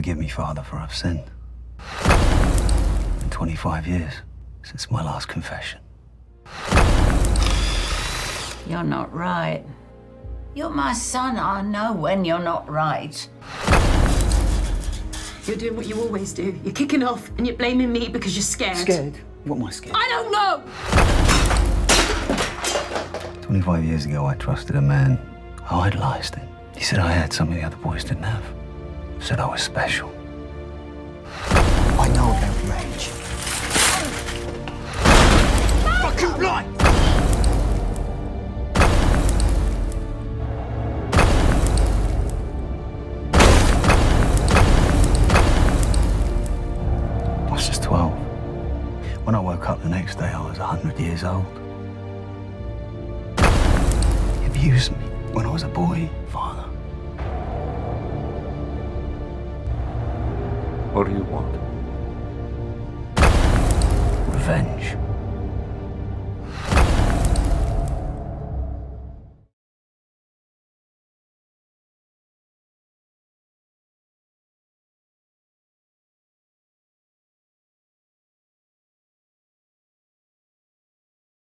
Forgive me, Father, for I've sinned. Been 25 years since my last confession. You're not right. You're my son. I know when you're not right. You're doing what you always do. You're kicking off and you're blaming me because you're scared. Scared? What am I scared? I don't know! 25 years ago, I trusted a man. I idolized him. He said I had something the other boys didn't have. Said I was special. I know about rage. Fuck you, right! I was just 12. When I woke up the next day, I was 100 years old. He abused me when I was a boy, Father. What do you want? Revenge.